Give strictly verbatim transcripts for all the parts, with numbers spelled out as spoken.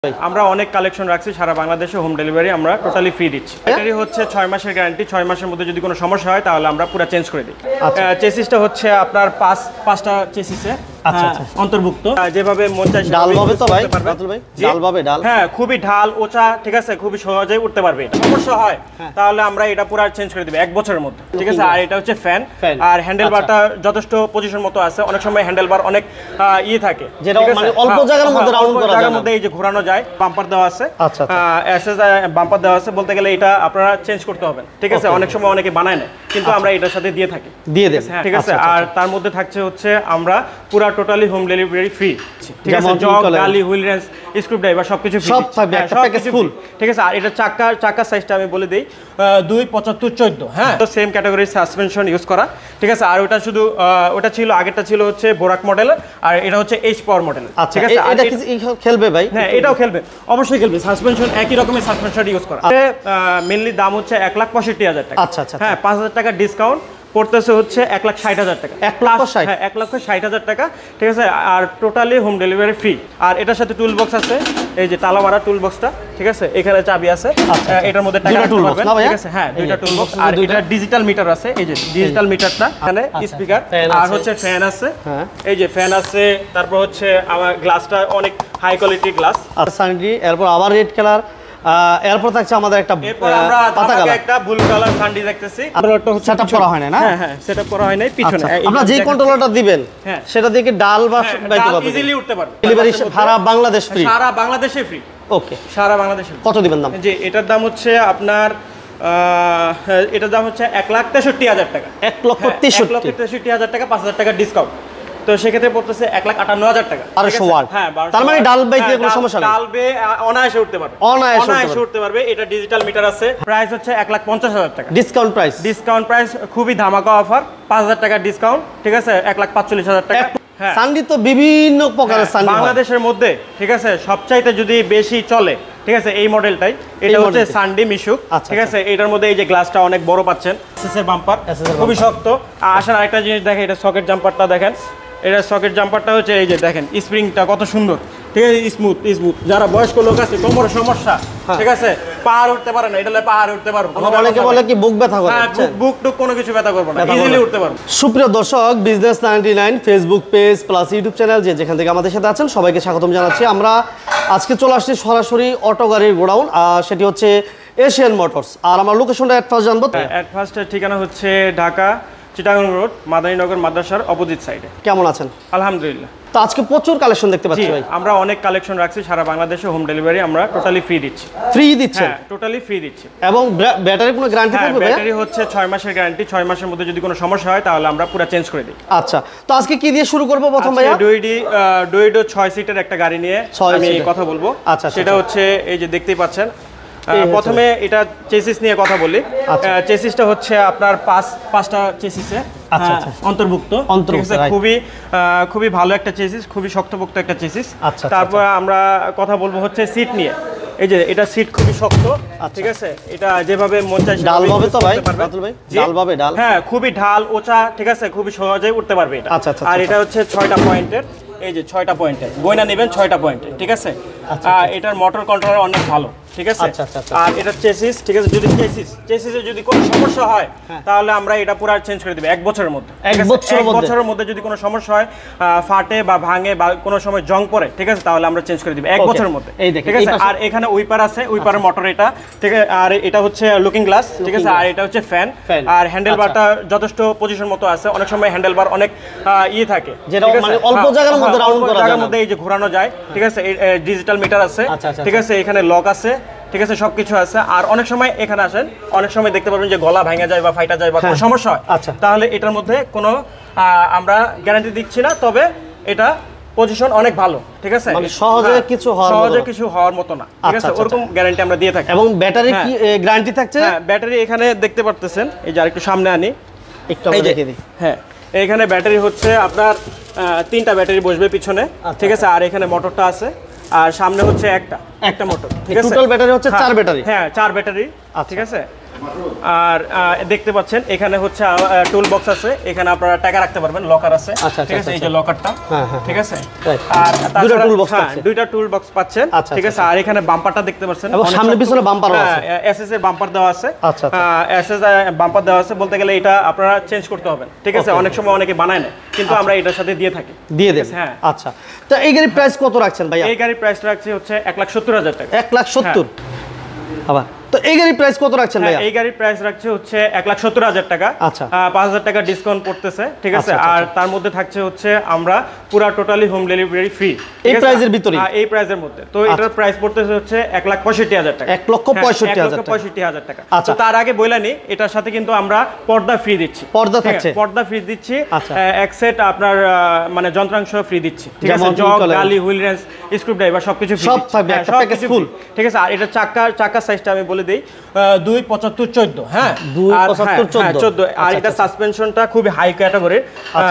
আমরা অনেক কালেকশন রাখছি সারা বাংলাদেশে হোম ডেলিভারি আমরা টোটালি ফ্রি দিচ্ছি। ব্যাটারি হচ্ছে ছয় মাসের গ্যারান্টি, ছয় মাসের মধ্যে যদি কোনো সমস্যা হয় তাহলে আমরা পুরো চেঞ্জ করে দিই। চেসিসটা হচ্ছে আপনার পাঁচ পাঁচটা চেসিসে অন্তর্ভুক্ত, যেভাবে মন চায় ডাল হবে তো ভাই, ডাল হবে ডাল, হ্যাঁ খুবই ঢাল ওচা, ঠিক আছে, খুবই সহজেই উঠতে পারবে। সমস্যা হয় তাহলে আমরা এটা পুরো চেঞ্জ করে দিব এক বছরের মধ্যে, ঠিক আছে। আর এটা হচ্ছে ফ্যান, আর হ্যান্ডেল বারটা যথেষ্ট পজিশন মতো আছে। অনেক সময় হ্যান্ডেল বার অনেক ই থাকে, যেটা মানে অল্প জায়গার মধ্যে রাউন্ড করা যায়, জায়গার মধ্যে এই যে ঘোরানো যায়। বাম্পার দেওয়া আছে, আচ্ছা এসএস বাম্পার দেওয়া আছে, বলতে গেলে এটা আপনারা চেঞ্জ করতে হবে, ঠিক আছে। অনেক সময় অনেকে বানায় না, কিন্তু আমরা এটার সাথে দিয়ে থাকি, দিয়ে দেন, ঠিক আছে। আর তার মধ্যে থাকছে হচ্ছে আমরা পুরো টোটালি হোম ডেলিভারি ফ্রি, ঠিক আছে। জগ, গালি, হুইল রেঞ্চ, স্ক্রু ড্রাইভার সবকিছু ফ্রি, সব থাকবে, একটা প্যাকেজ ফুল, ঠিক আছে। আর এটা চাকা চাকা সাইজটা আমি বলে দেই দুই পঁচাত্তর চোদ্দ, হ্যাঁ, তো সেম ক্যাটাগরির সাসপেনশন ইউজ করা, ঠিক আছে। আর ওটা শুধু ওটা ছিল আগেরটা ছিল হচ্ছে বোরাক মডেলের, আর এটা হচ্ছে এইচ পাওয়ার মডেল, ঠিক আছে। এটা কি খেলবে ভাই? হ্যাঁ এটাও খেলবে, অবশ্যই খেলবে। সাসপেনশন একই রকমের সাসপেনশন ইউজ করা। মেইনলি দাম হচ্ছে এক লাখ পঁয়ষট্টি হাজার টাকা, আচ্ছা আচ্ছা। হ্যাঁ পাঁচ হাজার টাকা ডিসকাউন্ট পড়তেছে হচ্ছে এক লাখ ষাট হাজার টাকা, এক লক্ষ ষাট, হ্যাঁ এক লক্ষ ষাট হাজার টাকা, ঠিক আছে। আর টোটালি হোম ডেলিভারি ফ্রি। আর এটার সাথে টুল বক্স আছে, এই যে তালামারা টুল বক্সটা, ঠিক আছে। এখানে চাবি আছে, এটার মধ্যে টাকা রাখতে পারবেন, ঠিক আছে। হ্যাঁ দুইটা টুল বক্স, আর এটা ডিজিটাল মিটার আছে, এই যে ডিজিটাল মিটারটা, এখানে স্পিকার, আর হচ্ছে ফ্যান আছে, এই যে ফ্যান আছে। তারপর হচ্ছে আমার গ্লাসটা অনেক হাই কোয়ালিটির গ্লাস, আর সানডি, এরপর আবার রেড কালার, এরপর থাকছে আমাদের একটা পাতা কালার, একটা ব্লু কালার সানডি দেখতেছি। সেটআপ করা হয় না, না হ্যাঁ হ্যাঁ সেটআপ করা হয় নাই পিছনে। আপনারা যে কন্ট্রোলারটা দিবেন সেটা দিয়ে কি ডাল বা বাইতে পারবেন, ইজিলি উঠতে পারবে। ডেলিভারি সারা বাংলাদেশ ফ্রি, সারা বাংলাদেশে ফ্রি, ওকে। সারা বাংলাদেশে কত দিবেন দাম? জি এটার দাম হচ্ছে আপনার এটার দাম হচ্ছে এক লাখ তেষট্টি হাজার টাকা, এক লক্ষ তেষট্টি তেষট্টি হাজার টাকা, পাঁচ হাজার টাকা ডিসকাউন্ট, তো সেক্ষেত্রে পড়তেছে এক লাখ আটান্ন হাজার টাকা। হ্যাঁ, তার মানে ডাল বাইতে কোনো সমস্যা নেই, ডাল বে অনায়াসে উঠতে পারবে, অনায়াসে উঠতে পারবে। এটা ডিজিটাল মিটার আছে, প্রাইস হচ্ছে এক লাখ পঞ্চাশ হাজার টাকা, ডিসকাউন্ট প্রাইস, ডিসকাউন্ট প্রাইস খুবই ধামাকা অফার, পাঁচ হাজার টাকা ডিসকাউন্ট, ঠিক আছে, এক লাখ পাঁচচল্লিশ হাজার টাকা। সানডি তো বিভিন্ন প্রকারের সানডি বাংলাদেশের মধ্যে, ঠিক আছে, সবচাইতে যদি বেশি চলে, ঠিক আছে, এই মডেলটাই। এটা হচ্ছে সানডি মিশুক, ঠিক আছে। এটার মধ্যে এই যে গ্লাসটা অনেক বড় পাচ্ছেন, এসএসের বাম্পার, খুবই শক্ত। আসেন আরেকটা জিনিস দেখেন, এটা সকেট জাম্পারটা দেখেন, এটা সকেট জাম্পারটা হচ্ছে এই যে দেখেন স্প্রিংটা কত সুন্দর, ঠিক আছে, স্মুথ স্মুথ। যারা বয়স্ক লোক আছে, কোমরের সমস্যা, ঠিক আছে, পাহাড় উঠতে পারে না, এটা পাহাড় উঠতে পারবো। অনেকে বলে কি বুক ব্যথা করে, বুক টুক কোনো কিছু ব্যথা করবে না, ইজিলি উঠতে পারবো। সুপ্রিয় দর্শক, business ninety nine Facebook page plus YouTube channel, যে যেখান থেকে আমাদের সাথে আছেন সবাইকে স্বাগতম জানাচ্ছি। আমরা আজকে চলে আসছি সরাসরি অটো গাড়ির গোডাউন, সেটি হচ্ছে এশিয়ান মোটরস। আর আমার লোকেশনটা এট ফার্স্ট জানবো। এট ফার্স্টের ঠিকানা হচ্ছে ঢাকা চিটাগাং রোড, মাদারীনগর মাদ্রাসার অপোজিট সাইডে। কেমন আছেন? আলহামদুলিল্লাহ। তো আজকে প্রচুর কালেকশন দেখতে পাচ্ছি ভাই। আমরা অনেক কালেকশন রাখছি সারা বাংলাদেশে হোম ডেলিভারি আমরা টোটালি ফ্রি দিচ্ছি। ফ্রি দিচ্ছেন? হ্যাঁ টোটালি ফ্রি দিচ্ছি। এবং ব্যাটারি কোনো গ্যারান্টি থাকবে ভাই? ব্যাটারি হচ্ছে ছয় মাসের গ্যারান্টি, ছয় মাসের মধ্যে যদি কোনো সমস্যা হয় তাহলে আমরা পুরো চেঞ্জ করে দিই। আচ্ছা, তো আজকে কি দিয়ে শুরু করব প্রথম ভাইয়া? ডুইডি ডুইডো ছয় সিটের একটা গাড়ি নিয়ে আমি কথা বলবো। আচ্ছা, সেটা হচ্ছে এই যে দেখতেই পাচ্ছেন। প্রথমে এটা চেসিস নিয়ে কথা বলি। চেসিসটা হচ্ছে আপনার পাঁচ পাঁচটা চেসিসে অন্তর্ভুক্ত, খুবই খুবই ভালো একটা চেসিস, খুবই শক্তপোক্ত একটা চেসিস। তারপর আমরা কথা বলবো হচ্ছে সিট নিয়ে। এই যে এটা সিট খুবই শক্ত, ঠিক আছে। এটা যেভাবে মন চায় ডাল হবে তো ভাই, ভাই ডাল হবে ডাল, হ্যাঁ খুবই ঢাল ওচা, ঠিক আছে, খুবই সহজেই উঠতে পারবে এটা। আর এটা হচ্ছে ছয়টা পয়েন্টের, এই যে ছয়টা পয়েন্টের গয়না নেবেন, ছয়টা পয়েন্টের, ঠিক আছে। এটার মোটর কন্ট্রোলার অনেক ভালো, ঠিক আছে। আর এটা চেসিস, ঠিক আছে। যদি চেসিস চেসিসে যদি কোনো সমস্যা হয় তাহলে আমরা এটা পুরো চেঞ্জ করে দেব এক বছরের মধ্যে, এক বছরের মধ্যে যদি কোনো সমস্যা হয়, ফাটে বা ভাঙে বা কোনো সময় জং পড়ে, ঠিক আছে, তাহলে আমরা চেঞ্জ করে দেব এক বছরের মধ্যে, ঠিক আছে। আর এখানে উইপার আছে, উইপারের মোটর এটা, ঠিক আছে। আর এটা হচ্ছে লুকিং গ্লাস, ঠিক আছে। আর এটা হচ্ছে ফ্যান, আর হ্যান্ডেল বারটা যথেষ্ট পজিশন মতো আছে। অনেক সময় হ্যান্ডেল বার অনেক ই থাকে, যেটা মানে অল্প জায়গার মধ্যে রাউন্ড করা যায়, জায়গার মধ্যে এই যে ঘোরানো যায়, ঠিক আছে। ডিজিটাল মিটার আছে, ঠিক আছে। এখানে লক আছে, ঠিক আছে, সবকিছু আছে। আর অনেক সময় এখানে আসেন, অনেক সময় দেখতে পারবেন যে গলা ভেঙে যায় বা ফাইটা যায় বা কোনো সমস্যা হয়, তাহলে এটার মধ্যে কোনো আমরা গ্যারান্টি দিচ্ছি না, তবে এটা পজিশন অনেক ভালো, ঠিক আছে। মানে সহজে কিছু হওয়ার সহজে কিছু হওয়ার মতো না, ঠিক আছে, ওরকম গ্যারান্টি আমরা দিয়ে থাকি। এবং ব্যাটারি কি গ্যারান্টি থাকছে? হ্যাঁ ব্যাটারি এখানে দেখতে পারতেছেন, এই যে আরেকটু সামনে আনি, একটু আমরা দেখিয়ে দিই। হ্যাঁ এখানে ব্যাটারি হচ্ছে আপনার তিনটা ব্যাটারি বসবে পিছনে, ঠিক আছে। আর এখানে মোটরটা আছে, আর সামনে হচ্ছে একটা একটা মোটর, ঠিক আছে। টোটাল ব্যাটারি হচ্ছে চার ব্যাটারি, হ্যাঁ চার ব্যাটারি, ঠিক আছে। আর দেখতে পাচ্ছেন এখানে হচ্ছে টুল বক্স আছে, এখানে আপনারা টাকা রাখতে পারবেন, লকার আছে, ঠিক আছে, এই যে লকারটা, ঠিক আছে, আর দুটো টুল বক্স আছে, দুইটা টুল বক্স পাচ্ছেন, ঠিক আছে। আর এখানে বাম্পারটা দেখতে পাচ্ছেন, এবং সামনে পিছনে বাম্পারও আছে, এসএস এর বাম্পার দেওয়া আছে, আচ্ছা এসএস বাম্পার দেওয়া আছে, বলতে গেলে এটা আপনারা চেঞ্জ করতে হবে, ঠিক আছে। অনেক সময় অনেকে বানায় না, কিন্তু আমরা এটার সাথে দিয়ে থাকি, দিয়ে দেন, হ্যাঁ। আচ্ছা, তো এই গাড়ির প্রাইস কত রাখছেন ভাইয়া? এই গাড়ির প্রাইস রাখছি হচ্ছে এক লাখ সত্তর হাজার টাকা। এক লাখ সত্তর, আবার তো এই গাড়ির প্রাইস কত রাখছেন ভাইয়া? এই গাড়ির প্রাইস রাখছে হচ্ছে এক লাখ সত্তর হাজার টাকা। আচ্ছা, পাঁচ হাজার টাকা ডিসকাউন্ট পড়তেছে, ঠিক আছে। আর তার মধ্যে থাকছে হচ্ছে আমরা পুরো টোটালি হোম ডেলিভারি ফ্রি এই প্রাইসের ভিতরে, এই প্রাইসের মধ্যে। তো এটার প্রাইস পড়তেছে হচ্ছে এক লাখ পঁয়ষট্টি হাজার টাকা, এক লক্ষ পঁয়ষট্টি হাজার টাকা, পঁয়ষট্টি হাজার টাকা। তো তার আগে বইলানি এটার সাথে কিন্তু আমরা পর্দা ফ্রি দিচ্ছি, পর্দা থাকছে, পর্দা ফ্রি দিচ্ছি, এক সেট আপনার মানে যন্ত্রাংশ ফ্রি দিচ্ছি, ঠিক আছে, জগ, গালি, হুইল রেঞ্চ, স্ক্রু ড্রাইভার সবকিছু ফ্রি, সব থাকবে, একটা প্যাকেজ ফুল, ঠিক আছে। আর এটা চাকা চাকা সাইজটা আমি বলে দেই দুই পঁচাত্তর চোদ্দ, হ্যাঁ, দুই পঁচাত্তর চোদ্দ। আর এটা সাসপেনশনটা খুবই হাই ক্যাটাগরির,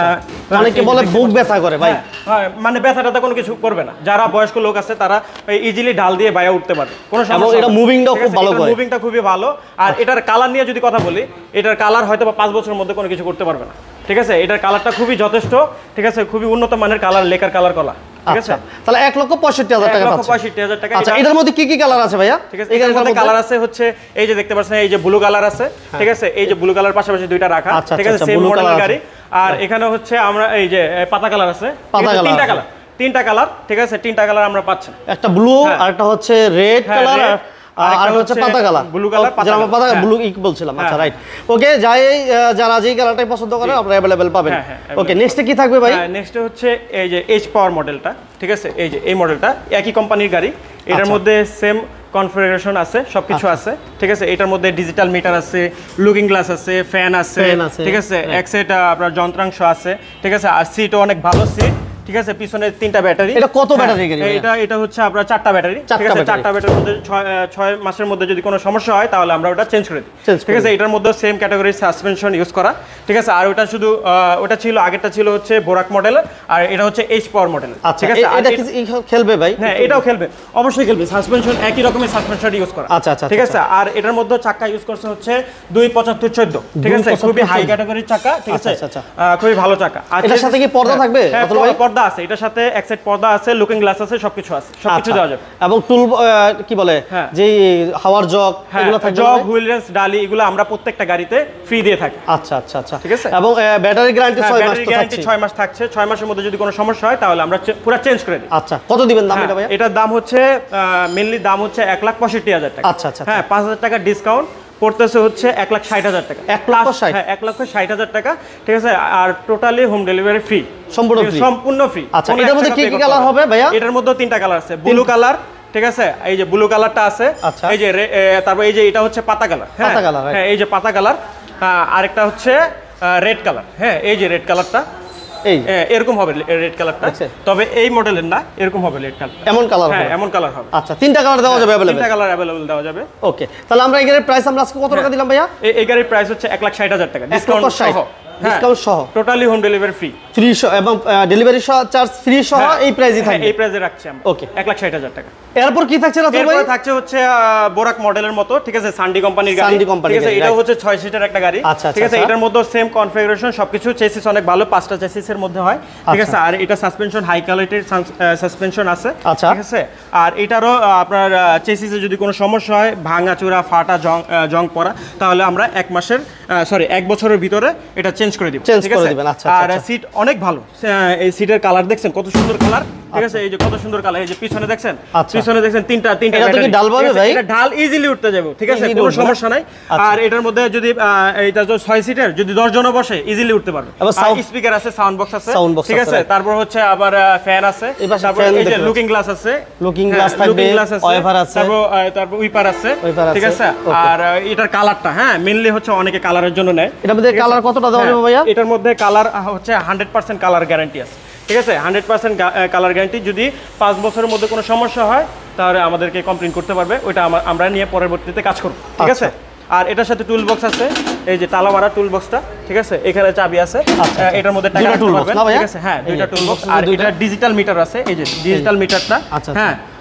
অনেকে বলে বুক ব্যথা করে ভাই, মানে ব্যথাটা কোনো কিছু করবে না, যারা বয়স্ক লোক আছে তারা ইজিলি ঢাল দিয়ে বাইরে উঠতে পারে, কোনো সমস্যা। এটা মুভিংটাও খুব ভালো করে, মুভিংটা খুবই ভালো। আর এটার কালার নিয়ে যদি কথা বলি, এটার কালার হয়তো বা পাঁচ বছরের মধ্যে কোনো কিছু করতে পারবে না, ঠিক আছে। এটার কালারটা খুবই যথেষ্ট, ঠিক আছে, খুবই উন্নত মানের কালার, লেকার কালার কলা, ঠিক আছে। তাহলে এক লক্ষ পঁয়ষট্টি হাজার টাকা, পঁয়ষট্টি হাজার টাকা। আচ্ছা, এটার মধ্যে কি কি কালার আছে ভাইয়া? ঠিক আছে, এটার মধ্যে কালার আছে হচ্ছে এই যে দেখতে পাচ্ছেন, এই যে ব্লু কালার আছে, ঠিক আছে, এই যে ব্লু কালার পাশাপাশি দুইটা রাখা, ঠিক আছে, সেম মডেলের গাড়ি। আর এখানে হচ্ছে আমরা এই যে পাতা কালার আছে, তিনটা কালার, তিনটা কালার, ঠিক আছে, তিনটা কালার আমরা পাচ্ছি, একটা ব্লু আর একটা হচ্ছে রেড কালার আর হচ্ছে পাতা কালার, ব্লু কালার, যেটা আমরা পাতা ব্লু ই বলছিলাম। আচ্ছা, রাইট, ওকে। যাই যারা যেই কালারটাই পছন্দ করেন আপনারা अवेलेबल পাবেন। ওকে, নেক্সটে কি থাকবে ভাই? নেক্সটে হচ্ছে এই যে এইচ পাওয়ার মডেলটা, ঠিক আছে, এই যে এই মডেলটা একই কোম্পানির গাড়ি, এটার মধ্যে সেম কনফিগারেশন আছে, সবকিছু আছে, ঠিক আছে। এটার মধ্যে ডিজিটাল মিটার আছে, লুকিং গ্লাস আছে, ফ্যান আছে, ঠিক আছে, এক সেট আপনার যন্ত্রাংশ আছে, ঠিক আছে। আর সিটও অনেক ভালো সিট, ঠিক আছে, পিছনে তিনটা ব্যাটারি। এটা কত ব্যাটারি গাড়ি? এটা এটা হচ্ছে আপনার চারটা ব্যাটারি, ঠিক আছে, চারটা ব্যাটারির মধ্যে ছয় মাসের মধ্যে যদি কোনো সমস্যা হয় তাহলে আমরা ওটা চেঞ্জ করে দিই, ঠিক আছে। এটার মধ্যে সেম ক্যাটাগরির সাসপেনশন ইউজ করা, ঠিক আছে। আর ওটা শুধু ওটা ছিল আগেরটা ছিল হচ্ছে বোরাক মডেল, আর এটা হচ্ছে এইচ পাওয়ার মডেল, ঠিক আছে। এটা কি খেলবে ভাই? হ্যাঁ, এটাও খেলবে, অবশ্যই খেলবে, সাসপেনশন একই রকমের সাসপেনশন ইউজ করা, আচ্ছা আচ্ছা, ঠিক আছে। আর এটার মধ্যে চাকা ইউজ করছে হচ্ছে দুই পঁচাত্তর চোদ্দ, ঠিক আছে, খুবই হাই ক্যাটাগরির চাকা, ঠিক আছে, খুবই ভালো চাকা। আর এটার সাথে কি পর্দা থাকবে? পর্দা আছে, এটার সাথে এক সেট পর্দা আছে, লুকিং গ্লাস আছে, সবকিছু আছে, সবকিছু দেওয়া যাবে। এবং টুল কি বলে যে হাওয়ার জগ, এগুলো থাকবে, জগ, হুইল রেঞ্চ, ডালি, এগুলো আমরা প্রত্যেকটা গাড়িতে ফ্রি দিয়ে থাকি। আচ্ছা আচ্ছা আচ্ছা, ঠিক আছে। এবং ব্যাটারি গ্যারান্টি ছয় মাস তো থাকছে, ছয় মাস থাকছে, ছয় মাসের মধ্যে যদি কোনো সমস্যা হয় তাহলে আমরা পুরো চেঞ্জ করে দিই। আচ্ছা, কত দিবেন দাম এটা ভাই? এটার দাম হচ্ছে মেইনলি দাম হচ্ছে এক লাখ পঁয়ষট্টি হাজার টাকা। আচ্ছা আচ্ছা, হ্যাঁ, পাঁচ হাজার টাকা ডিসকাউন্ট পড়তেছে হচ্ছে এক লাখ ষাট হাজার টাকা, এক লক্ষ ষাট, হ্যাঁ, এক লক্ষ ষাট হাজার টাকা, ঠিক আছে। আর টোটালি হোম ডেলিভারি ফ্রি, সম্পূর্ণ ফ্রি, সম্পূর্ণ ফ্রি। আচ্ছা, এটার মধ্যে কি কি কালার হবে ভাইয়া? এটার মধ্যে তিনটা কালার আছে, ব্লু কালার, ঠিক আছে, এই যে ব্লু কালারটা আছে, এই যে তারপর এই যে এটা হচ্ছে পাতা কালার, পাতা কালার, হ্যাঁ, এই যে পাতা কালার, আরেকটা হচ্ছে রেড কালার, হ্যাঁ, এই যে রেড কালারটা, এই এরকম হবে রেড কালারটা, তবে এই মডেলের না, এরকম হবে রেড কালার, এমন কালার হবে, হ্যাঁ, এমন কালার হবে। আচ্ছা, তিনটা কালার দেওয়া যাবে अवेलेबल, তিনটা কালার अवेलेबल দেওয়া যাবে। ওকে, তাহলে আমরা এই গাড়ির প্রাইস আমরা আজকে কত টাকা দিলাম ভাইয়া? এই গাড়ির প্রাইস হচ্ছে এক লাখ ষাট হাজার টাকা, ডিসকাউন্ট সহ, ডিসকাউন্ট সহ, totally home delivery free, free এবং ডেলিভারি চার্জ ফ্রি সহ এই প্রাইসই থাকবে, এই প্রাইসে রাখছি আমরা। ওকে, এক লাখ ষাট হাজার টাকা। এরপর কি থাকছে রাতুল ভাই? এরপর থাকছে হচ্ছে বোরাক মডেলের মতো, ঠিক আছে, সান্ডি কোম্পানির গাড়ি, ঠিক আছে, এটা হচ্ছে ছয় সিটার একটা গাড়ি, ঠিক আছে। এটার মধ্যে সেম কনফিগারেশন, সবকিছু, চেসিস অনেক ভালো, পাঁচটা চেসিসের মধ্যে হয়, ঠিক আছে। আর এটা সাসপেনশন হাই কোয়ালিটির সাসপেনশন আছে, ঠিক আছে। আর এটারও আপনার চেসিসে যদি কোনো সমস্যা হয়, ভাঙা চূড়া, ফাটা, জং জং পড়া, তাহলে আমরা এক মাসের সরি এক বছরের ভিতরে এটা চেঞ্জ করে দিব, ঠিক আছে। আর সিট অনেক ভালো, এই সিটের কালার দেখছেন কত সুন্দর কালার, ঠিক আছে, এই যে কত সুন্দর কালার, এই যে পিছনে দেখছেন, পিছনে দেখছেন তিনটা তিনটা ব্যাটারি, ঢাল পাবে ভাই, এটা ঢাল ইজিলি উঠতে যাবে, ঠিক আছে, কোনো সমস্যা নাই। আর এটার মধ্যে যদি এটা যে ছয় সিটের যদি দশ জন বসে ইজিলি উঠতে পারবে। স্পিকার আছে, সাউন্ড বক্স আছে, ঠিক আছে। তারপর হচ্ছে আবার ফ্যান আছে, তারপর এই যে লুকিং গ্লাস আছে, লুকিং গ্লাস থাকবে, ওয়াইপার আছে, তারপর তারপর উইপার আছে, ঠিক আছে। আর এটার কালারটা, হ্যাঁ, মেইনলি হচ্ছে অনেকে কালারের জন্য নেয়। এটার মধ্যে কালার কতটা দেওয়া যাবে ভাইয়া? এটার মধ্যে কালার হচ্ছে হান্ড্রেড পার্সেন্ট কালার গ্যারান্টি আছে, ঠিক আছে, হান্ড্রেড পার্সেন্ট কালার গ্যারান্টি। যদি পাঁচ বছরের মধ্যে কোনো সমস্যা হয় তাহলে আমাদেরকে কমপ্লেন করতে পারবে, ওইটা আমরা নিয়ে পরবর্তীতে কাজ করব, ঠিক আছে। আর এটার সাথে টুল বক্স আছে, এই যে তালা মারা টুল বক্সটা, ঠিক আছে, এখানে চাবি আছে, এটার মধ্যে টাকা রাখতে পারবেন, ঠিক আছে, হ্যাঁ, দুইটা টুল বক্স। আর এটা ডিজিটাল মিটার আছে, এই যে ডিজিটাল মিটারটা, হ্যাঁ।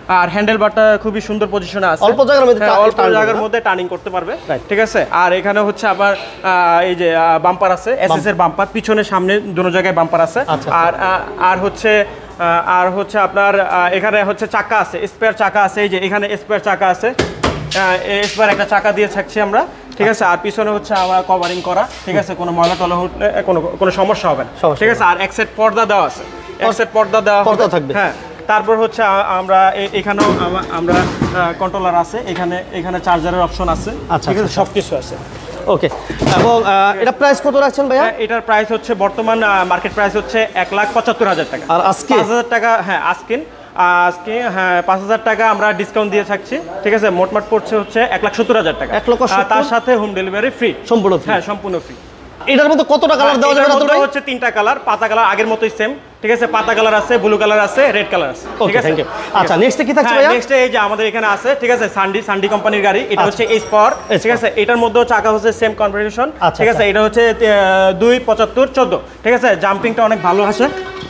আর হ্যান্ডেল বারটা খুবই সুন্দর পজিশনে আছে, অল্প জায়গার মধ্যে অল্প জায়গার মধ্যে টার্নিং করতে পারবে, ঠিক আছে। আর এখানে হচ্ছে আবার এই যে বাম্পার আছে, এসএস এর বাম্পার, পিছনে সামনে দুটো জায়গায় বাম্পার আছে। আর আর হচ্ছে আর হচ্ছে আপনার এখানে হচ্ছে চাকা আছে, স্পেয়ার চাকা আছে, এই যে এখানে স্পেয়ার চাকা আছে, স্পেয়ার একটা চাকা দিয়ে থাকছি আমরা, ঠিক আছে। আর পিছনে হচ্ছে আমার কভারিং করা, ঠিক আছে, কোনো ময়লা টলা উঠলে কোনো কোনো সমস্যা হবে না, ঠিক আছে। আর এক সেট পর্দা দেওয়া আছে, এক সেট পর্দা দেওয়া পর্দা থাকবে, হ্যাঁ। তারপর হচ্ছে আমরা এখানেও আমরা কন্ট্রোলার আছে, এখানে এখানে চার্জারের অপশন আছে, ঠিক আছে, সব কিছু আছে। ওকে, এবং এটা প্রাইস কত রাখছেন ভাইয়া? এটার প্রাইস হচ্ছে বর্তমান মার্কেট প্রাইস হচ্ছে এক লাখ পঁচাত্তর হাজার টাকা। আর আজকে পাঁচ হাজার টাকা, হ্যাঁ আজকে আজকে হ্যাঁ পাঁচ হাজার টাকা আমরা ডিসকাউন্ট দিয়ে থাকছি, ঠিক আছে। মোটমাট পড়ছে হচ্ছে এক লাখ সত্তর হাজার টাকা, এক লক্ষ তার সাথে হোম ডেলিভারি ফ্রি, সম্পূর্ণ, হ্যাঁ সম্পূর্ণ ফ্রি। এটার মধ্যে কতটা কালার দেওয়া যাবে? এটা হচ্ছে তিনটা কালার, পাতা কালার আগের মতোই সেম, ঠিক আছে। পাতা কালার আছে, ব্লু কালার আছে, রেড কালার আছে, ঠিক আছে। আচ্ছা, নেক্সটে কি থাকছে ভাইয়া? নেক্সটে এই যে আমাদের এখানে আছে, ঠিক আছে, সান্ডি সান্ডি কোম্পানির গাড়ি, এটা হচ্ছে এইচ পাওয়ার, ঠিক আছে। এটার মধ্যেও চাকা হচ্ছে সেম কনফিগারেশন, ঠিক আছে। এটা হচ্ছে দুই পঁচাত্তর চোদ্দ, ঠিক আছে। জাম্পিংটা অনেক ভালো আসে,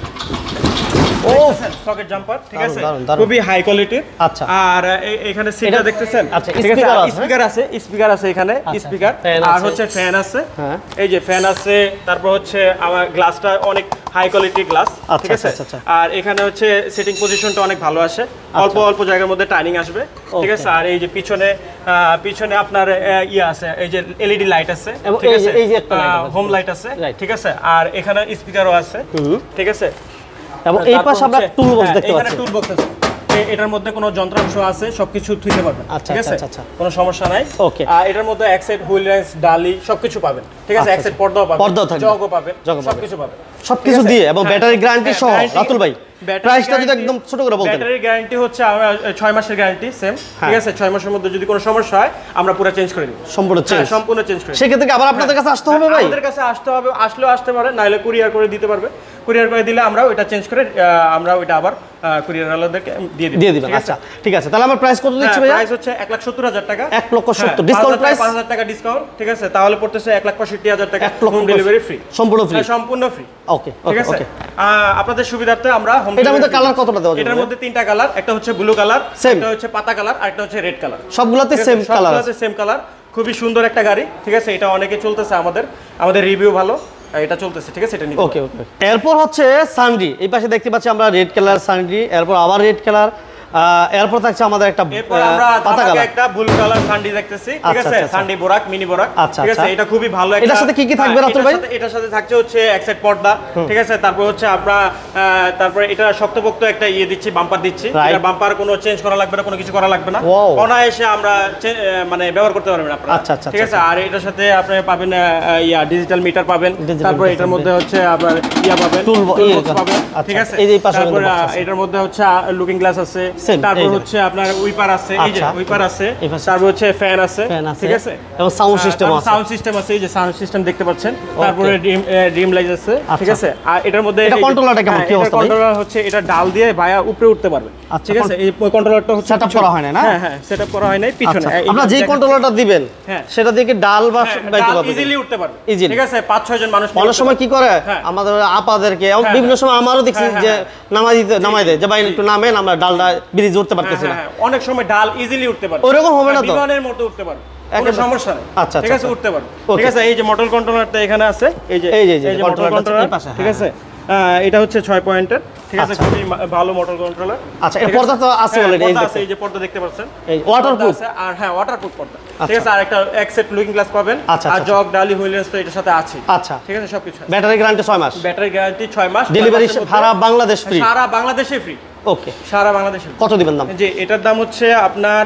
ও সকেট জাম্পার, ঠিক আছে, খুবই হাই কোয়ালিটির। আচ্ছা, আর এখানে সিটটা দেখতেছেন, আচ্ছা, ঠিক আছে। স্পিকার আছে, স্পিকার আছে এখানে, স্পিকার, আর হচ্ছে ফ্যান আছে, এই যে ফ্যান আছে। তারপর হচ্ছে আমার গ্লাসটা অনেক হাই কোয়ালিটির গ্লাস, ঠিক আছে। আর এখানে হচ্ছে সিটিং পজিশনটা অনেক ভালো আসে, অল্প অল্প জায়গার মধ্যে টার্নিং আসবে, ঠিক আছে। আর এই যে পিছনে পিছনে আপনার ইয়ে আছে, এই যে এলইডি লাইট আছে, ঠিক আছে, হোম লাইট আছে, ঠিক আছে। আর এখানে স্পিকারও আছে, ঠিক আছে। এবং এই পাশে আমরা টুল বক্স দেখতে পাচ্ছি, এখানে টুল বক্স আছে, এটার মধ্যে কোনো যন্ত্রাংশ আছে, সবকিছু থুইতে পারবেন, ঠিক আছে, কোনো সমস্যা নাই। ওকে, আর এটার মধ্যে এক সাইড হুইল রেঞ্চ, ডালি সবকিছু পাবেন, ঠিক আছে। এক সাইড পর্দাও পাবেন, পর্দাও থাকবে, জগও পাবেন, সবকিছু পাবেন, সবকিছু দিয়ে, এবং ব্যাটারি গ্যারান্টি সহ। রাতুল ভাই, প্রাইসটা যদি একদম ছোট করে বলতেন। ব্যাটারি গ্যারান্টি হচ্ছে আমরা ছয় মাসের গ্যারান্টি সেম, ঠিক আছে। ছয় মাসের মধ্যে যদি কোনো সমস্যা হয় আমরা পুরো চেঞ্জ করে দিই, সম্পূর্ণ চেঞ্জ, সম্পূর্ণ চেঞ্জ করে। সেক্ষেত্রে আবার আপনাদের কাছে আসতে হবে ভাই? আমাদের কাছে আসতে হবে, আসলেও আসতে পারে, নাইলে কুরিয়ার করে দিতে পারবে। কুরিয়ার করে দিলে আমরা ওটা চেঞ্জ করে আমরা ওটা আবার কুরিয়ার ওয়ালাদেরকে দিয়ে দিই, দিয়ে দিবেন। আচ্ছা, ঠিক আছে। তাহলে আমার প্রাইস কত দিচ্ছি ভাই? প্রাইস হচ্ছে এক লাখ সত্তর হাজার টাকা, এক লক্ষ সত্তর, ডিসকাউন্ট প্রাইস পাঁচ হাজার টাকা ডিসকাউন্ট, ঠিক আছে। তাহলে পড়তেছে এক লাখ পঁয়ষট্টি হাজার টাকা, হোম ডেলিভারি ফ্রি, সম্পূর্ণ ফ্রি, সম্পূর্ণ ফ্রি। ওকে, ঠিক আছে। আপনাদের সুবিধার্থে আমরা হোম, এটার মধ্যে কালার কতটা দেওয়া যাবে? এটার মধ্যে তিনটা কালার, একটা হচ্ছে ব্লু কালার, একটা হচ্ছে পাতা কালার, আর একটা হচ্ছে রেড কালার। সবগুলোতে সেম কালার, সবগুলোতে সেম কালার। খুবই সুন্দর একটা গাড়ি, ঠিক আছে। এটা অনেকে চলতেছে, আমাদের আমাদের রিভিউ ভালো, এটা চলতেছে, ঠিক আছে। এটা নিতে ওকে ওকে। এরপর হচ্ছে সানডি, এই পাশে দেখতে পাচ্ছি আমরা রেড কালার সানডি, এরপর আবার রেড কালার, এরপর থাকছে আমাদের একটা পাতা কালার, একটা ব্লু কালার সানডি দেখতেছি, ঠিক আছে। সানডি বোরাক, মিনি বোরাক, ঠিক আছে। এটা খুবই ভালো একটা। এটার সাথে কি কি থাকবে রাতুল ভাই? এটার সাথে থাকছে হচ্ছে এক সেট পর্দা, ঠিক আছে। তারপর হচ্ছে আমরা তারপর এটা শক্তপোক্ত একটা ইয়ে দিচ্ছি, বাম্পার দিচ্ছি। এটা বাম্পার কোনো চেঞ্জ করা লাগবে না, কোনো কিছু করা লাগবে না, অনায়াসে আমরা মানে ব্যবহার করতে পারবেন আপনারা, ঠিক আছে। আর এটার সাথে আপনি পাবেন ইয়া ডিজিটাল মিটার পাবেন, তারপর এটার মধ্যে হচ্ছে আপনার ইয়া পাবেন, টুল বক্স পাবেন, ঠিক আছে। তারপর এটার মধ্যে হচ্ছে লুকিং গ্লাস আছে, তারপর হচ্ছে আপনার উইপার আছে, এই যে উইপার আছে, তারপর হচ্ছে ফ্যান আছে, ঠিক আছে। এবং সাউন্ড সিস্টেম আছে, সাউন্ড সিস্টেম আছে, এই যে সাউন্ড সিস্টেম দেখতে পাচ্ছেন। তারপরে ড্রিম ড্রিম লাইট আছে, ঠিক আছে। আর এটার মধ্যে এটা কন্ট্রোলারটা কেমন, কি অবস্থা? কন্ট্রোলার হচ্ছে এটা ডাল দিয়ে ভায়া উপরে উঠতে পারবে, ঠিক আছে। এই কন্ট্রোলারটা হচ্ছে সেটআপ করা হয় না, হ্যাঁ হ্যাঁ সেটআপ করা হয় না পিছনে। আপনারা যে কন্ট্রোলারটা দিবেন সেটা দিয়ে কি ডাল বা বাইতে পারবে, ইজিলি উঠতে পারবে, ঠিক আছে। পাঁচ ছয় জন মানুষ অনেক সময় কি করে আমাদের আপাদেরকে, বিভিন্ন সময় আমারও দেখছি যে নামাই দিতে নামাই দেয় যে ভাই একটু নামেন, আমরা ডালটা ব্রিজ উঠতে পারতেছি না। অনেক সময় ডাল ইজিলি উঠতে পারবে, ওরকম হবে না তো, বিমানের মতো উঠতে পারবে, কোনো সমস্যা নেই, আচ্ছা ঠিক আছে, উঠতে পারবে, ঠিক আছে। এই যে মোটর কন্ট্রোলারটা এখানে আছে, এই যে এই যে এই যে মোটর কন্ট্রোলার, ঠিক আছে। এটা হচ্ছে ছয় পয়েন্টের, ঠিক আছে, খুবই ভালো মোটর কন্ট্রোলার। আচ্ছা, এই পর্দা তো আছে অলরেডি, এই আছে, এই যে পর্দা দেখতে পাচ্ছেন, এই ওয়াটারপ্রুফ, আর হ্যাঁ ওয়াটারপ্রুফ পর্দা, ঠিক আছে। আর একটা এক সেট লুকিং গ্লাস পাবেন, আর জগ ডালি হুইলেন্স তো এটার সাথে আছে, আচ্ছা, ঠিক আছে, সবকিছু। ব্যাটারি গ্যারান্টি ছয় মাস, ব্যাটারি গ্যারান্টি ছয় মাস, ডেলিভারি সারা বাংলাদেশ ফ্রি, সারা বাংলাদেশে ফ্রি। ওকে, সারা বাংলাদেশে। কত দিবেন দাম? যে এটার দাম হচ্ছে আপনার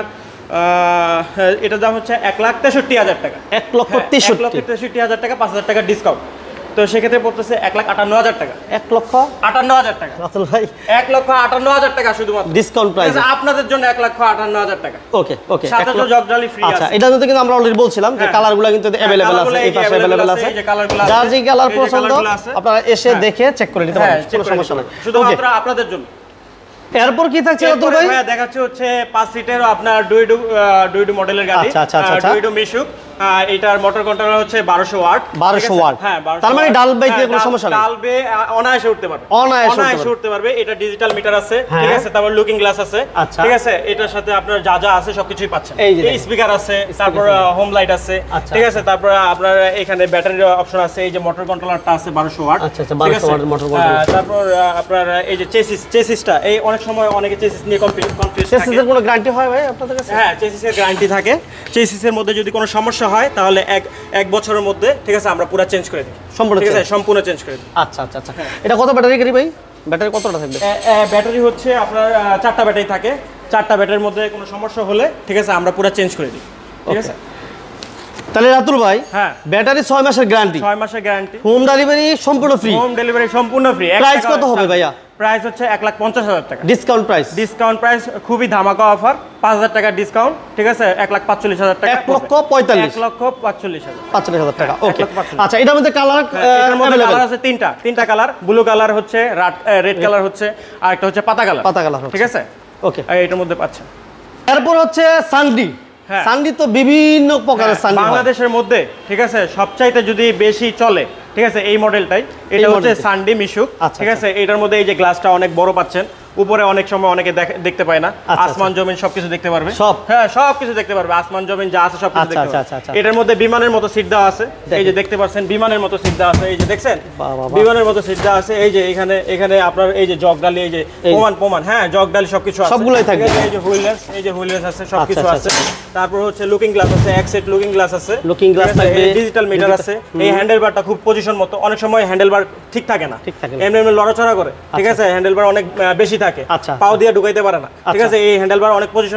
এটার দাম হচ্ছে এক লাখ তেষট্টি হাজার টাকা, এক লক্ষ তেষট্টি তেষট্টি হাজার টাকা, পাঁচ হাজার টাকা ডিসকাউন্ট, তো সেক্ষেত্রে পড়তেছে এক লাখ আটান্ন হাজার টাকা, এক লক্ষ আটান্ন হাজার টাকা। রাতুল ভাই, এক লক্ষ আটান্ন হাজার টাকা শুধুমাত্র ডিসকাউন্ট প্রাইস আপনাদের জন্য, এক লক্ষ আটান্ন হাজার টাকা। ওকে ওকে, সাথে তো জগডালি ফ্রি আছে। আচ্ছা, এটা কিন্তু আমরা অলরেডি বলছিলাম যে কালারগুলো কিন্তু अवेलेबल আছে, এই পাশে अवेलेबल আছে, যার যে কালার পছন্দ আপনারা এসে দেখে চেক করে নিতে পারেন, কোনো সমস্যা নাই, শুধুমাত্র আপনাদের জন্য। এরপর কি থাকছে রাতুল ভাই? দেখাচ্ছে হচ্ছে পাঁচ সিটের আপনার ডুইডু ডুইডু মডেলের গাড়ি, আচ্ছা আচ্ছা আচ্ছা, ডুইডু মিশুক, এটার মোটর কন্ট্রোলার হচ্ছে বারোশো ওয়াট। বারোশো ওয়াট, হ্যাঁ। তার মানে ডাল বাইতে কোনো সমস্যা নেই, ডাল বে অনায়াসে উঠতে পারবে, অনায়াসে উঠতে পারবে। এটা ডিজিটাল মিটার আছে, ঠিক আছে, তারপর লুকিং গ্লাস আছে, ঠিক আছে। এটার সাথে আপনার যা যা আছে সবকিছুই পাচ্ছেন। এই স্পিকার আছে, তারপর হোম লাইট আছে, ঠিক আছে, তারপর আপনার এখানে ব্যাটারি অপশন আছে, এই যে মোটর কন্ট্রোলারটা আছে বারোশো ওয়াট, আচ্ছা আচ্ছা বারোশো ওয়াটের মোটর কন্ট্রোলার। তারপর আপনার এই যে চেসিস, চেসিসটা এই অনেক সময় অনেকে চেসিস নিয়ে কনফিউজ থাকে। চেসিসের কোনো গ্যারান্টি হয় ভাই আপনাদের কাছে? হ্যাঁ, চেসিসের গ্যারান্টি থাকে। চেসিসের মধ্যে যদি কোনো সমস্যা হয় তাহলে এক এক বছরের মধ্যে, ঠিক আছে, আমরা পুরো চেঞ্জ করে দিই, সম্পূর্ণ, ঠিক আছে, সম্পূর্ণ চেঞ্জ করে দিই। আচ্ছা আচ্ছা আচ্ছা। এটা কত ব্যাটারি গাড়ি ভাই? ব্যাটারি কতটা থাকবে? ব্যাটারি হচ্ছে আপনার চারটা ব্যাটারি থাকে। চারটা ব্যাটারির মধ্যে কোনো সমস্যা হলে, ঠিক আছে, আমরা পুরো চেঞ্জ করে দিই, ঠিক আছে। তাহলে রাতুল ভাই, হ্যাঁ, ব্যাটারি ছয় মাসের গ্যারান্টি, ছয় মাসের গ্যারান্টি, হোম ডেলিভারি সম্পূর্ণ ফ্রি, হোম ডেলিভারি সম্পূর্ণ ফ্রি। প্রাইস কত হবে ভাইয়া? প্রাইস হচ্ছে এক লাখ পঞ্চাশ হাজার টাকা ডিসকাউন্ট প্রাইস। ডিসকাউন্ট প্রাইস খুবই ধামাকা অফার, পাঁচ হাজার টাকা ডিসকাউন্ট, ঠিক আছে, এক লাখ পাঁচচল্লিশ হাজার টাকা, এক লক্ষ পঁয়তাল্লিশ, এক লক্ষ পাঁচচল্লিশ হাজার পাঁচচল্লিশ হাজার টাকা। ওকে, আচ্ছা, এটার মধ্যে কালার, এটার মধ্যে কালার আছে তিনটা, তিনটা কালার, ব্লু কালার হচ্ছে, রেড কালার হচ্ছে, আর একটা হচ্ছে পাতা কালার, পাতা কালার, ঠিক আছে। ওকে, এটার মধ্যে পাচ্ছেন। এরপর হচ্ছে সানডি। সানডি তো বিভিন্ন প্রকারের সানডি বাংলাদেশের মধ্যে, ঠিক আছে, সবচাইতে যদি বেশি চলে, ঠিক আছে, এই মডেলটাই। এটা হচ্ছে সানডি মিশুক, ঠিক আছে। এটার মধ্যে এই যে গ্লাসটা অনেক বড় পাচ্ছেন, উপরে অনেক সময় অনেকে দেখতে পায় না, আসমান জমিন সবকিছু দেখতে পারবে, সব, হ্যাঁ, সবকিছু দেখতে পারবে, আসমান জমিন যা আছে সবকিছু দেখতে পারবে। এটার মধ্যে বিমানের মতো সিট দেওয়া আছে, এই যে দেখতে পাচ্ছেন, বিমানের মতো সিট দেওয়া আছে, এই যে দেখছেন, বিমানের মতো সিট দেওয়া আছে। এই যে এখানে এখানে আপনার এই যে জগ ডালি, এই যে প্রমাণ প্রমাণ হ্যাঁ, জগ ডালি সবকিছু আছে, সবগুলাই থাকবে। এই যে হুইললেস, এই যে হুইললেস আছে, সবকিছু আছে। তারপর হচ্ছে লুকিং গ্লাস আছে, এক সেট লুকিং গ্লাস আছে, লুকিং গ্লাস থাকবে, ডিজিটাল মিটার আছে। এই হ্যান্ডেলবারটা খুব পজিশন মতো, অনেক সময় হ্যান্ডেলবার ঠিক থাকে না, এমনি এমনি লড়াচড়া করে, ঠিক আছে, হ্যান্ডেলবার অনেক বেশি থাকে, পাও দিয়ে ঢুকাইতে পারে না, ঠিক আছে। এই হ্যান্ডেলবার অনেক পজিশন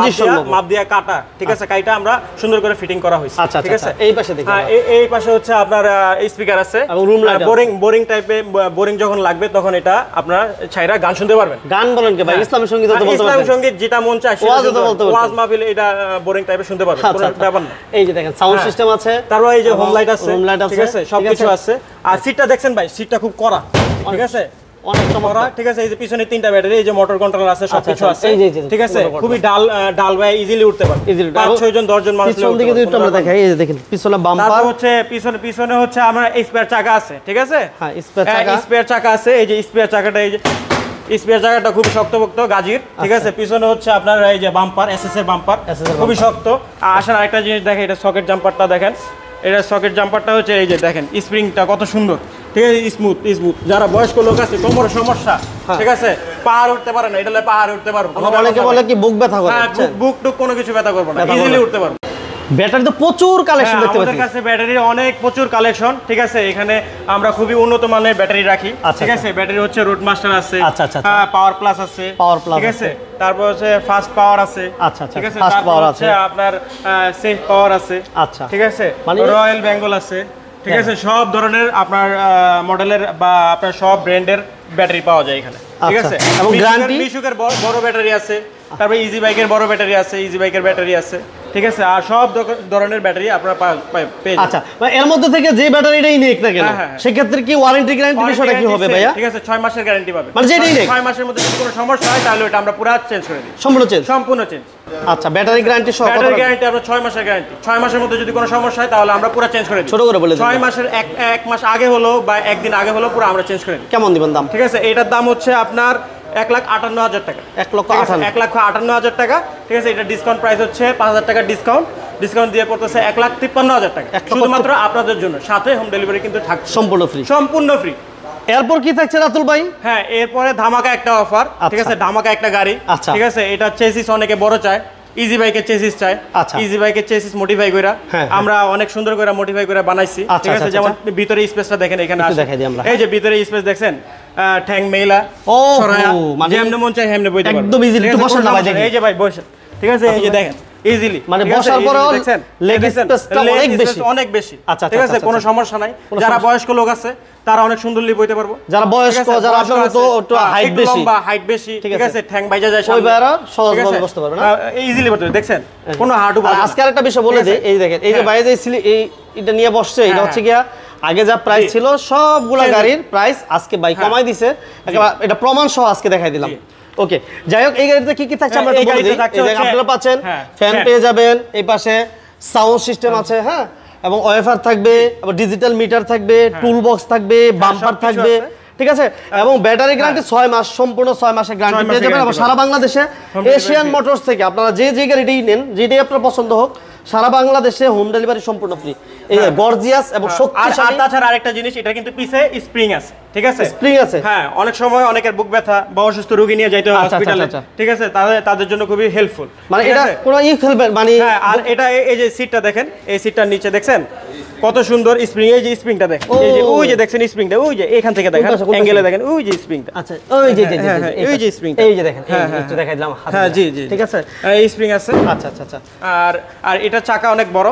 মাপ দিয়ে কাটা, ঠিক আছে, কাইটা আমরা সুন্দর করে ফিটিং করা হয়েছে, ঠিক আছে। এই পাশে দেখুন, হ্যাঁ, এই পাশে হচ্ছে আপনার স্পিকার আছে, বোরিং বোরিং টাইপে, বোরিং যখন লাগবে তখন এটা আপনারা ছাইরা গান শুনতে পারবেন। গান বলেন কি ভাই? ইসলামিক সঙ্গীত তো বলতে পারবেন, ইসলামিক সঙ্গীত যেটা মন চায় সেটা বলতে পারবেন, ওয়াজ মাহফিল এটা বোরিং টাইপে শুনতে পারবেন, কোনো ব্যাপার না। এই যে দেখেন সাউন্ড সিস্টেম আছে, তারপর এই যে হোম লাইট আছে, ঠিক আছে, সবকিছু আছে। আর সিটটা দেখছেন ভাই, সিটটা খুব কড়া, ঠিক আছে, অনেক কড়া, ঠিক আছে। এই যে পিছনে তিনটা ব্যাটারি, এই যে মোটর কন্ট্রোলার আছে, সবকিছু আছে, ঠিক আছে। খুবই ডাল ডাল ভাই ইজিলি উঠতে পারে, পাঁচ ছয় জন দশ জন মানুষ পিছন দিকে যদি আমরা দেখাই, এই যে দেখেন পিছনে বাম্পার, তারপর হচ্ছে পিছনে পিছনে হচ্ছে আমরা স্পেয়ার চাকা আছে, ঠিক আছে, হ্যাঁ, স্পেয়ার চাকা, স্পেয়ার চাকা আছে। এই যে স্পেয়ার চাকাটা, এই যে স্পেয়ার চাকাটা খুব শক্তপোক্ত গাজির, ঠিক আছে। পিছনে হচ্ছে আপনার এই যে বাম্পার, এসএস এর বাম্পার, খুবই শক্ত। আর আসেন আরেকটা জিনিস দেখেন, এটা সকেট জাম্পারটা দেখেন, এটা সকেট জাম্পারটা হচ্ছে এই যে দেখেন স্প্রিংটা কত সুন্দর, ঠিক আছে, স্মুথ স্মুথ। যারা বয়স্ক লোক আছে, কোমরের সমস্যা, ঠিক আছে, পাহাড় উঠতে পারে না, এটা পাহাড় উঠতে পারবো। অনেকে বলে কি বুক ব্যথা করে, বুক টুক কোনো কিছু ব্যথা করবো না, ইজিলি উঠতে পারবো। ব্যাটারি তো প্রচুর কালেকশন দেখতে পাচ্ছি, আমাদের কাছে ব্যাটারির অনেক প্রচুর কালেকশন, ঠিক আছে। এখানে আমরা খুবই উন্নত মানের ব্যাটারি রাখি, ঠিক আছে। ব্যাটারি হচ্ছে রুট মাস্টার আছে, আচ্ছা আচ্ছা, পাওয়ার প্লাস আছে, পাওয়ার প্লাস, ঠিক আছে। তারপর হচ্ছে ফাস্ট পাওয়ার আছে, আচ্ছা আচ্ছা, ঠিক আছে। ফাস্ট পাওয়ার আছে, আপনার সেফ পাওয়ার আছে, আচ্ছা, ঠিক আছে। রয়্যাল বেঙ্গল আছে, ঠিক আছে। সব ধরনের আপনার মডেলের বা আপনার সব ব্র্যান্ডের ব্যাটারি পাওয়া যায় এখানে, ঠিক আছে। এবং গ্যারান্টি, মিশুকের বড় ব্যাটারি আছে, তারপর ইজি বাইকের বড় ব্যাটারি আছে, ইজি বাইকের ব্যাটারি আছে, ঠিক আছে। আর সব ধরনের ব্যাটারি আপনারা পেয়ে যাবেন। আচ্ছা, এর মধ্যে থেকে যে ব্যাটারিটাই নিক না কেন, সেক্ষেত্রে কি ওয়ারেন্টি গ্যারান্টি বিষয়টা কি হবে ভাইয়া? ঠিক আছে, ছয় মাসের গ্যারান্টি পাবে, মানে যেটাই নিক ছয় মাসের মধ্যে যদি কোনো সমস্যা হয় তাহলে ওটা আমরা পুরো চেঞ্জ করে দিই, সম্পূর্ণ চেঞ্জ, সম্পূর্ণ চেঞ্জ। আচ্ছা, ব্যাটারি গ্যারান্টি সহ, ব্যাটারি গ্যারান্টি আমরা ছয় মাসের গ্যারান্টি, ছয় মাসের মধ্যে যদি কোনো সমস্যা হয় তাহলে আমরা পুরো চেঞ্জ করে দিই। ছোট করে বলে দিই, ছয় মাসের এক এক মাস আগে হলো বা একদিন আগে হলো পুরো আমরা চেঞ্জ করে দিই। কেমন দিবেন দাম? ঠিক আছে, এটার দাম হচ্ছে আপনার এক লাখ আটান্ন হাজার টাকা, এক লক্ষ আটান্ন এক লাখ আটান্ন হাজার টাকা, ঠিক আছে। এটা ডিসকাউন্ট প্রাইস হচ্ছে পাঁচ হাজার টাকার ডিসকাউন্ট, ডিসকাউন্ট দিয়ে পড়তেছে এক লাখ তিপ্পান্ন হাজার টাকা, শুধুমাত্র আপনাদের জন্য। সাথে হোম ডেলিভারি কিন্তু থাকছে সম্পূর্ণ ফ্রি, সম্পূর্ণ ফ্রি। এরপর কি থাকছে রাতুল ভাই? হ্যাঁ, এরপরে ধামাকা একটা অফার, ঠিক আছে, ধামাকা একটা গাড়ি, ঠিক আছে। এটা চেসিস অনেকে বড় চায়, ইজি বাইকের চেসিস চাই, ইজি বাইকের চেসিস মডিফাই কইরা আমরা অনেক সুন্দর করে মডিফাই করে বানাইছি, ঠিক আছে। যেমন ভিতরে স্পেসটা দেখেন, এখানে এই যে ভিতরে স্পেস দেখছেন, ঠ্যাং মেলা ও মানে যেমন মন চাই হেমনে বইতে পারবেন, একদম ইজিলি। একটু বসেন না ভাই, দেখেন এই যে ভাই বসেন, ঠিক আছে। এই যে দেখেন ইজিলি, মানে বসার পরে দেখেন লেগ স্পেসটা অনেক বেশি, অনেক বেশি, ঠিক আছে, কোনো সমস্যা নাই। যারা বয়স্ক লোক আছে তারা অনেক সুন্দরলি বইতে পারবো, যারা বয়স্ক, যারা আপনার মতো একটু হাইট বেশি, লম্বা হাইট বেশি, ঠিক আছে, ঠ্যাং বাইজা যায় সামনে, ওই বাইরা সহজভাবে বসতে পারবে না, ইজিলি বসতে দেখছেন, কোনো হাঁটু। আজকে আরেকটা বিষয় বলে দেই, এই দেখেন এই যে বাইরে যে এই এটা নিয়ে বসছে, এটা হচ্ছে কি আগে যা প্রাইস ছিল সবগুলা গাড়ির প্রাইস আজকে বাই কমাই দিছে, এটা প্রমাণ সহ আজকে দেখাই দিলাম। ওকে, যাই হোক, এই গাড়িতে কি কি থাকছে আমরা একটু বলে দিই। এই দেখেন আপনারা পাচ্ছেন ফ্যান পেয়ে যাবেন, এই পাশে সাউন্ড সিস্টেম আছে, হ্যাঁ, এবং ওয়েফার থাকবে, এবং ডিজিটাল মিটার থাকবে, টুল বক্স থাকবে, বাম্পার থাকবে, ঠিক আছে, এবং ব্যাটারি গ্যারান্টি ছয় মাস, সম্পূর্ণ ছয় মাসের গ্যারান্টি পেয়ে যাবেন। এবং সারা বাংলাদেশে এশিয়ান মোটরস থেকে আপনারা যে যে গাড়িটাই নেন, যেটাই আপনার পছন্দ হোক, সারা বাংলাদেশে হোম ডেলিভারি সম্পূর্ণ ফ্রি। এই গর্জিয়াস এবং শক্তিশালী। আর তাছাড়া আরেকটা জিনিস, এটা কিন্তু পিছে স্প্রিং আছে, ঠিক আছে, স্প্রিং আছে, হ্যাঁ, অনেক সময় অনেকের বুক ব্যথা বা অসুস্থ রোগী নিয়ে যাইতে হয় হসপিটালে, ঠিক আছে, তাদের তাদের জন্য খুবই হেল্পফুল। মানে এটা কোনো ই খেলবে মানে, হ্যাঁ, আর এটা এই যে সিটটা দেখেন, এই সিটটার নিচে দেখছেন কত সুন্দর স্প্রিং, এই যে স্প্রিংটা দেখেন, এই যে ওই যে দেখছেন স্প্রিংটা, ওই যে এখান থেকে দেখেন অ্যাঙ্গেলে দেখেন, ওই যে স্প্রিংটা, আচ্ছা, ওই যে ওই যে স্প্রিংটা, এই যে দেখেন, একটু দেখাই দিলাম, হ্যাঁ, জি জি, ঠিক আছে, এই স্প্রিং আছে। আচ্ছা আচ্ছা আচ্ছা। আর আর এটা চাকা অনেক বড়,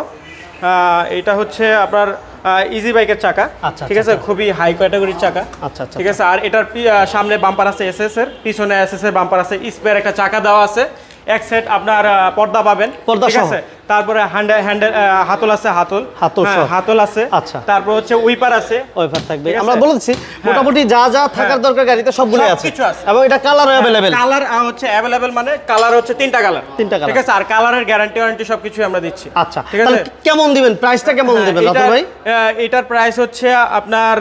এটা হচ্ছে আপনার ইজি বাইকের চাকা, ঠিক আছে, খুবই হাই ক্যাটাগরির চাকা, আচ্ছা আচ্ছা, ঠিক আছে। আর এটার সামনে বাম্পার আছে এসএস এর, পিছনে এসএস এর বাম্পার আছে, স্পেয়ার একটা চাকা দেওয়া আছে, এক সেট আপনার পর্দা পাবেন, ঠিক আছে। তারপরে হ্যান্ডেল হ্যান্ডেল হাতল আছে, হাতল হাতল হাতল আছে, আচ্ছা। তারপর হচ্ছে উইপার আছে, উইপার থাকবে। আমরা বলেছি মোটামুটি যা যা থাকার দরকার গাড়িতে সবগুলোই আছে, কিছু আছে। এবং এটা কালার अवेलेबल, কালার হচ্ছে अवेलेबल, মানে কালার হচ্ছে তিনটা কালার, তিনটা কালার, ঠিক আছে। আর কালারের গ্যারান্টি ওয়ারেন্টি সবকিছু আমরা দিচ্ছি। আচ্ছা, ঠিক আছে। কেমন দিবেন, প্রাইসটা কেমন দিবেন রাতুল ভাই? এটার প্রাইস হচ্ছে আপনার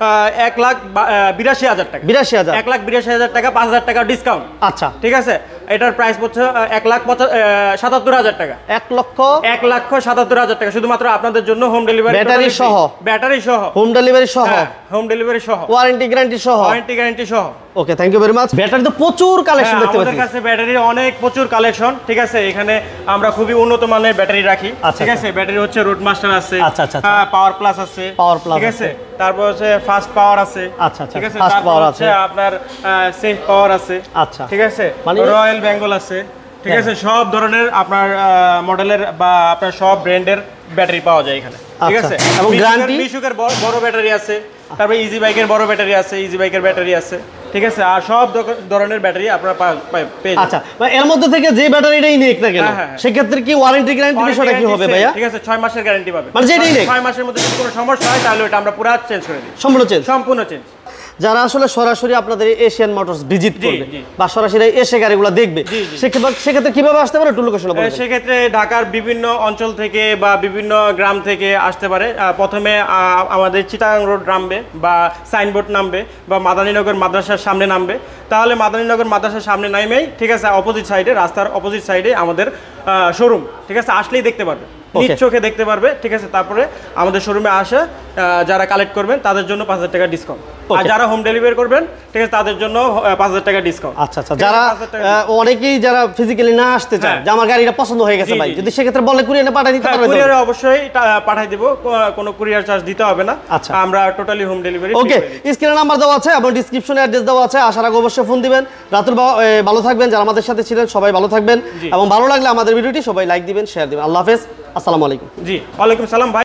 এক লাখ বিরাশি হাজার টাকা, বিরাশি হাজার, এক লাখ বিরাশি হাজার টাকা, পাঁচ হাজার টাকা ডিসকাউন্ট, আচ্ছা, ঠিক আছে। এটার প্রাইস হচ্ছে এক লাখ সাতাত্তর হাজার টাকা, এক লক্ষ এক লক্ষ সাতাত্তর হাজার টাকা, শুধুমাত্র আপনাদের জন্য হোম ডেলিভারি, ব্যাটারি সহ, ব্যাটারি সহ, হোম ডেলিভারি সহ, হোম ডেলিভারি সহ, ওয়ারেন্টি গ্যারান্টি সহ, ওয়ারেন্টি গ্যারান্টি সহ। Okay, thank you very much. Battery তো প্রচুর কালেকশন দেখতে পাচ্ছি, আমাদের কাছে ব্যাটারির অনেক প্রচুর কালেকশন, ঠিক আছে। এখানে আমরা খুবই উন্নত মানের ব্যাটারি রাখি, ঠিক আছে। ব্যাটারি হচ্ছে রোড মাস্টার আছে, আচ্ছা আচ্ছা, পাওয়ার প্লাস আছে, পাওয়ার প্লাস, ঠিক আছে। তারপর হচ্ছে ফাস্ট পাওয়ার আছে, আচ্ছা আচ্ছা, ঠিক আছে। ফাস্ট পাওয়ার আছে, আপনার সেফ পাওয়ার আছে, আচ্ছা, ঠিক আছে। মানে রয়্যাল বেঙ্গল আছে, ঠিক আছে। সব ধরনের আপনার মডেলের বা আপনার সব ব্র্যান্ডের ব্যাটারি পাওয়া যায় এখানে, ঠিক আছে। এবং গ্যারান্টি বিশুকের বড় ব্যাটারি আছে, তারপরে ইজি বাইকের বড় ব্যাটারি আছে, ইজি বাইকের ব্যাটারি আছে, ঠিক আছে। আর সব ধরনের ব্যাটারি আপনারা পেয়ে যাবেন। আচ্ছা, এর মধ্যে থেকে যে ব্যাটারিটাই নিক না কেন, সেক্ষেত্রে কি ওয়ারেন্টি গ্যারান্টি বিষয়টা কি হবে ভাইয়া? ঠিক আছে, ছয় মাসের গ্যারান্টি পাবেন, মানে যেটাই নিক ছয় মাসের মধ্যে যদি কোনো সমস্যা হয় তাহলে ওটা আমরা পুরো চেঞ্জ করে দিই, সম্পূর্ণ চেঞ্জ, সম্পূর্ণ চেঞ্জ। যারা আসলে সরাসরি আপনাদের এশিয়ান মোটরস ভিজিট করবে বা সরাসরি এসে গাড়িগুলো দেখবে, সেক্ষেত্রে কিভাবে আসতে পারে, একটু লোকেশন বলুন। সেক্ষেত্রে ঢাকার বিভিন্ন অঞ্চল থেকে বা বিভিন্ন গ্রাম থেকে আসতে পারে। প্রথমে আমাদের চিটাগাং রোড নামবে বা সাইনবোর্ড নামবে বা মাদানীনগর মাদ্রাসার সামনে নামবে, তাহলে মাদানীনগর মাদ্রাসার সামনে নামেই, ঠিক আছে, অপোজিট সাইডে, রাস্তার অপোজিট সাইডে আমাদের শোরুম, ঠিক আছে। আসলেই দেখতে পারবে, নিজ চোখে দেখতে পারবে, ঠিক আছে। তারপরে আমাদের শোরুমে আসে যারা কালেক্ট করবেন তাদের জন্য পাঁচ হাজার টাকা ডিসকাউন্ট, আর যারা হোম ডেলিভারি করবেন, ঠিক আছে, তাদের জন্য পাঁচ হাজার টাকা ডিসকাউন্ট। আচ্ছা আচ্ছা, যারা অনেকেই যারা ফিজিক্যালি না আসতে চায়, যে আমার গাড়িটা পছন্দ হয়ে গেছে ভাই, যদি সেক্ষেত্রে বলে কুরিয়ারে পাঠিয়ে দিতে পারবে? কুরিয়ারে অবশ্যই পাঠিয়ে দেব, কোনো কুরিয়ার চার্জ দিতে হবে না। আচ্ছা, আমরা টোটালি হোম ডেলিভারি। ওকে, স্ক্রিনে নাম্বার দেওয়া আছে এবং ডেসক্রিপশনে অ্যাড্রেস দেওয়া আছে, আসার আগে অবশ্যই ফোন দিবেন। রাতুল ভালো থাকবেন, যারা আমাদের সাথে ছিলেন সবাই ভালো থাকবেন, এবং ভালো লাগলে আমাদের ভিডিওটি সবাই লাইক দিবেন, শেয়ার দিবেন। আল্লাহ হাফেজ, আসসালামু আলাইকুম। জি, ওয়ালাইকুম সালাম ভাই।